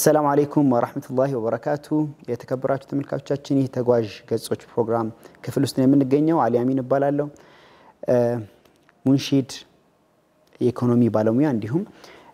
السلام عليكم ورحمة الله وبركاته የተከበራችሁ ተመልካቾቻችን ይህ ተጓዥ ገጾች ፕሮግራም ክፍል ውስጥ ነው የምንገኘው አሊ አሚን እባላለሁ ሙንሺድ የኢኮኖሚ ባለሙያ እንዲሁም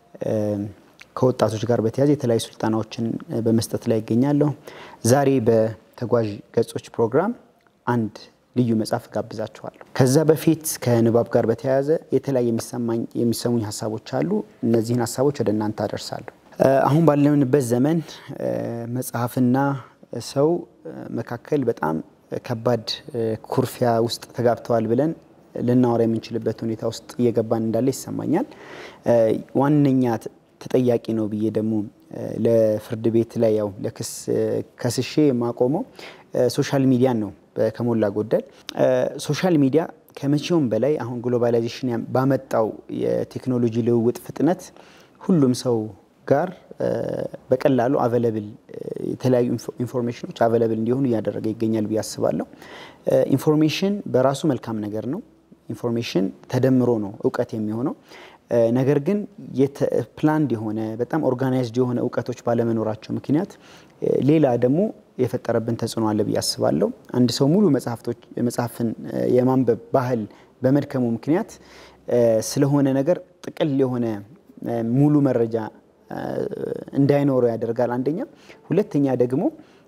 ከወጣቶች ጋር በተያያዘ የተለያዩ ስልጠናዎችን በመስጠት ላይ ይገኛለሁ ዛሬ በተጓዥ ገጾች ፕሮግራም አንድ ልዩ መጽሐፍ ጋብዛችኋለሁ ከዛ በፊት ከንባብ ጋር በተያያዘ የተለያዩ የሚሰሙኝ ሐሳቦች አሉ እነዚህን ሐሳቦች ወደ እናንተ አደርሳለሁ አሁን ባለንበት ዘመን መጽሐፍና ሰው መካከል በጣም ከባድ ኩርፊያ ውስጥ ተጋብተዋል ብለን ልናወራ የምንችልበት ሁኔታ ውስጥ እየገባን እንዳለ ይሰማኛል ዋንኛ ተጠያቂ ነው ብዬ ደግሞ ለፍርድ ቤት ላይ ያው ለክስ ከስሼ ማቆመው ሶሻል ሚዲያ ነው ከሞላ ጎደል ሶሻል ሚዲያ ከመቼውም በላይ አሁን ግሎባላይዜሽን ባመጣው የቴክኖሎጂ ልውውጥ ፍጥነት ሁሉም ሰው ጋር በቀላሉ አቬሌብል የተለያዩ ኢንፎርሜሽኖች አቬሌብል እንዲሆኑ ያደረገ ይገኛል ቢያስባለሁ ኢንፎርሜሽን በራሱ መልካም ነገር ነው ኢንፎርሜሽን ተደምሮ ነው ዕውቀት የሚሆነው ነገር ግን ፕላንድ የሆነ በጣም ኦርጋናይዝድ የሆነ ዕውቀቶች ባለመኖራቸው ምክንያት ሌላ ደግሞ የፈጠረብን ተጽዕኖ አለ ቢያስባለሁ አንድ ሰው ሙሉ መጽሐፍን የማንበብ ባህል በመድከሙ ምክንያት ስለሆነ ነገር ጥቅል የሆነ ሙሉ መረጃ እንዳይኖረው ያደርጋል አንደኛ ሁለተኛ ደግሞ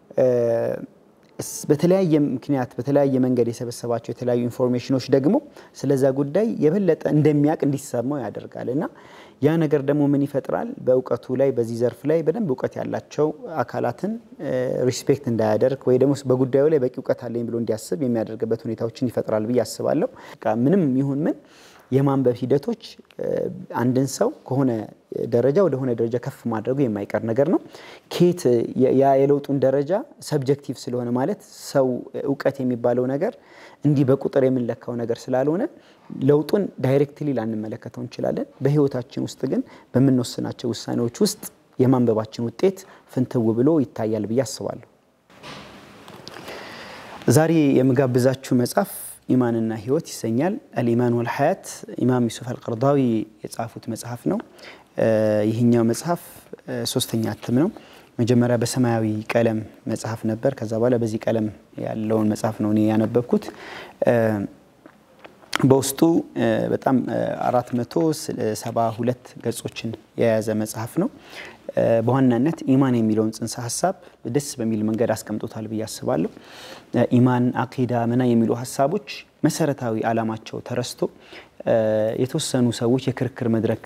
በተለያየ ምክንያት በተለያየ መንገድ የሰበሰባቸው የተለያዩ ኢንፎርሜሽኖች ደግሞ ስለዛ ጉዳይ የበለጠ እንደሚያቅ እንዲሰማው ያደርጋልና ያ ነገር ደግሞ ምን ይፈጥራል በእውቀቱ ላይ በዚህ ዘርፍ ላይ በደንብ ዕውቀት ያላቸው አካላትን ሪስፔክት እንዳያደርግ ወይ ደግሞ በጉዳዩ ላይ በቂ ዕውቀት አለኝ ብሎ እንዲያስብ የሚያደርግበት ሁኔታዎችን ይፈጥራል ብዬ አስባለሁ ምንም ይሁን ምን የማንበብ ሂደቶች አንድን ሰው ከሆነ ደረጃ ወደ ሆነ ደረጃ ከፍ ማድረጉ የማይቀር ነገር ነው ኬት ያ የለውጡን ደረጃ ሰብጀክቲቭ ስለሆነ ማለት ሰው ዕውቀት የሚባለው ነገር እንዲህ በቁጥር የምንለካው ነገር ስላልሆነ ለውጡን ዳይሬክትሊ ላንመለከተው እንችላለን በህይወታችን ውስጥ ግን በመንወስናቸው ውሳኔዎች ውስጥ የማንበባችን ውጤት ፍንትው ብሎ ይታያል ብዬ አስባለሁ ዛሬ የምጋብዛችሁ መጽሐፍ ኢማንና ህይወት ይሰኛል الإيمان والحياة ኢማም ዩሱፍ አልቀርዳዊ የጻፉት መጽሐፍ ነው ይሄኛው መጽሐፍ ሶስተኛ እትም ነው መጀመሪያ በሰማያዊ ቀለም መጽሐፍ ነበር ከዛ በኋላ በዚህ ቀለም ያለውን መጽሐፍ ነው እኔ ያነበብኩት በውስጡ በጣም 472 ገጾችን የያዘ መጽሐፍ ነው በዋናነት ኢማን የሚለውን ጽንሰ ሐሳብ ደስ በሚል መንገድ አስቀምጦታል ብዬ አስባለሁ ኢማን አቂዳ መና የሚሉ ሐሳቦች መሰረታዊ ዓላማቸው ተረስቶ የተወሰኑ ሰዎች የክርክር መድረክ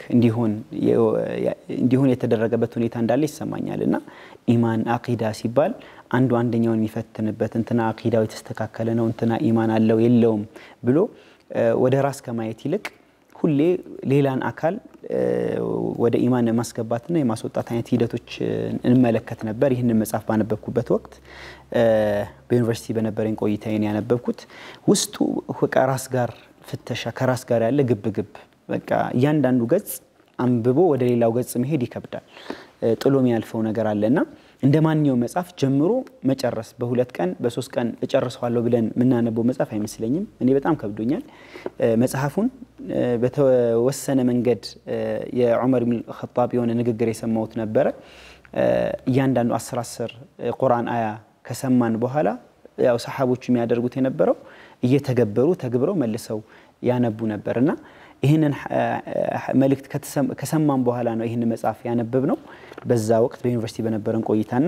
እንዲሆን የተደረገበት ሁኔታ እንዳለ ይሰማኛልና ኢማን አቂዳ ሲባል አንደኛውን የሚፈትንበት እንትና አቂዳው የተስተካከለ ነው እንትና ኢማን አለው የለውም ብሎ ወደ ራስ ከማየት ይልቅ ሁሌ ሌላን አካል ወደ ኢማን ማስገባትና የማስወጣት አይነት ሂደቶች እንመለከት ነበር ይሄንን መጽሐፍ ባነበብኩበት ወቅት በዩኒቨርሲቲ በነበረኝ ቆይታዬን ያነበብኩት ውስጡ ከራስ ጋር ፍተሻ ከራስ ጋር ያለ ግብግብ በቃ ያንዳንዱ ገጽ አንብቦ ወደ ሌላው ገጽ መሄድ ይከብዳል ጥሎም ያልፈው ነገር አለና እንደማንኛው መጽሐፍ ጀምሮ መጨረስ በሁለት ቀን በሶስት ቀን እጨርሰዋለሁ ብለን ምናነበው መጽሐፍ አይመስለኝም እኔ በጣም ከብዶኛል መጽሐፉን በተወሰነ መንገድ የዑመር ኢብኑ ኸጣብ የሆነ ንግግር የሰማሁት ነበር ያንዳንዱ 10 ቁርአን አያ ከሰማን በኋላ ያው ሰሃቦች የሚያደርጉት የነበረው እየተገበሩ ተግብረው መልሰው ያነቡ ነበርና ይሄንን መልእክት ከሰማን በኋላ ነው ይሄንን መጽሐፍ ያነበብነው በዛ ወቅት በዩኒቨርሲቲ በነበረን ቆይታና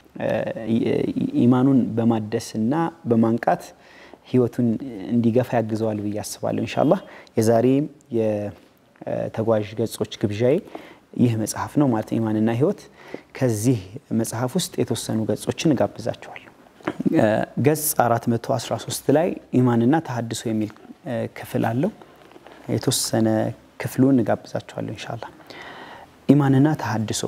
ኢማኑን በማደስና በማንቃት ህይወቱን እንዲገፋ ያግዘዋል ብዬ አስባለሁ ኢንሻአላህ የዛሬ የተጓዥ ገጾች ግብዣዬ ይህ መጽሐፍ ነው ማለት ኢማንና ህይወት ከዚህ መጽሐፍ ውስጥ የተወሰኑ ገጾችን ጋብዛችኋለሁ ገጽ 413 ላይ ኢማንና ተሐድሶ የሚል ክፍል አለው የተወሰነ ክፍሉን ጋብዛችኋለሁ ኢንሻአላህ ኢማንና ተሐድሶ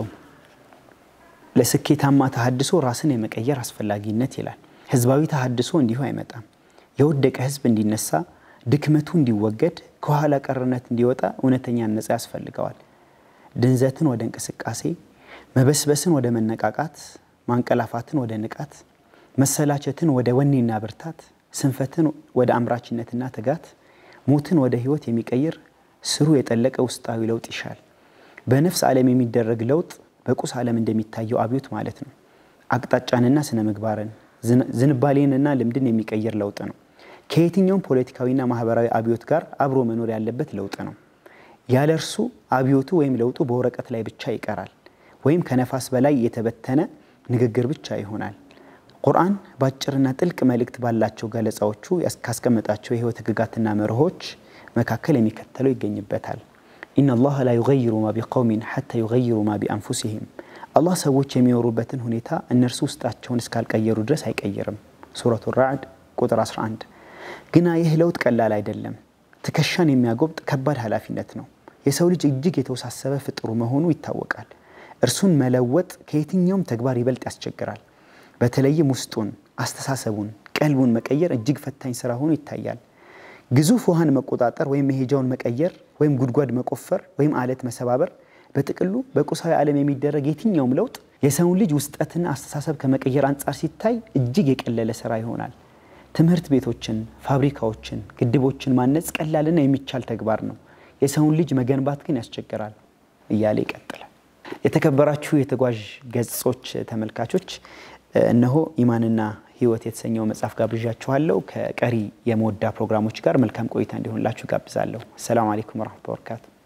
ለስኬታማ ተሐድሶ ራስን የመቀየር አስፈላጊነት ይላል ህዝባዊ ተሐድሶ እንዲሁ አይመጣም የወደቀ ህዝብ እንዲነሳ ድክመቱ እንዲወገድ ከኋላ ቀርነት እንዲወጣ እውነተኛ ነፃ ያስፈልገዋል ድንዘትን ወደ እንቅስቃሴ መበስበስን ወደ መነቃቃት ማንቀላፋትን ወደ ንቃት መሰላቸትን ወደ ወኔና ብርታት ስንፈትን ወደ አምራችነትና ትጋት ሞትን ወደ ህይወት የሚቀይር ስሩ የጠለቀ ውስጣዊ ለውጥ ይሻል በነፍስ ዓለም የሚደረግ ለውጥ በቁስ ዓለም እንደሚታየው አብዮት ማለት ነው። አቅጣጫንና ስነ ምግባርን ዝንባሌንና ልምድን የሚቀይር ለውጥ ነው። ከየትኛውም ፖለቲካዊና ማህበራዊ አብዮት ጋር አብሮ መኖር ያለበት ለውጥ ነው። ያለ እርሱ አብዮቱ ወይም ለውጡ በወረቀት ላይ ብቻ ይቀራል ወይም ከነፋስ በላይ የተበተነ ንግግር ብቻ ይሆናል። ቁርአን ባጭርና ጥልቅ መልእክት ባላቸው ገለጻዎቹ ያስቀመጣቸው የህይወት ህግጋትና መርሆች መካከል የሚከተለው ይገኝበታል። ኢነላህ ላ ዩገይሩ ማ ቢቀውሚን ሐታ ዩገይሩ ማ ቢአንፉሲሂም። አላህ ሰዎች የሚኖሩበትን ሁኔታ እነርሱ ውስጣቸውን እስካልቀየሩ ድረስ አይቀይርም። ሱረቱ ራዕድ ቁጥር 11። ግና ይህ ለውጥ ቀላል አይደለም። ትከሻን የሚያጎብጥ ከባድ ኃላፊነት ነው። የሰው ልጅ እጅግ የተወሳሰበ ፍጡር መሆኑ ይታወቃል። እርሱን መለወጥ ከየትኛውም ተግባር ይበልጥ ያስቸግራል። በተለይም ውስጡን፣ አስተሳሰቡን፣ ቀልቡን መቀየር እጅግ ፈታኝ ስራ ሆኖ ይታያል። ግዙፍ ውሃን መቆጣጠር ወይም መሄጃውን መቀየር ወይም ጉድጓድ መቆፈር ወይም አለት መሰባበር፣ በጥቅሉ በቁሳዊ ዓለም የሚደረግ የትኛውም ለውጥ የሰውን ልጅ ውስጠትና አስተሳሰብ ከመቀየር አንጻር ሲታይ እጅግ የቀለለ ስራ ይሆናል። ትምህርት ቤቶችን፣ ፋብሪካዎችን፣ ግድቦችን ማነጽ ቀላልና የሚቻል ተግባር ነው። የሰውን ልጅ መገንባት ግን ያስቸግራል እያለ ይቀጥላል። የተከበራችሁ የተጓዥ ገጾች ተመልካቾች እነሆ ኢማንና ህይወት የተሰኘው መጽሐፍ ጋብዣችኋለሁ። ከቀሪ የሞዳ ፕሮግራሞች ጋር መልካም ቆይታ እንዲሆንላችሁ ጋብዛለሁ። ሰላም አለይኩም ወራህመቱላሂ ወበረካቱ።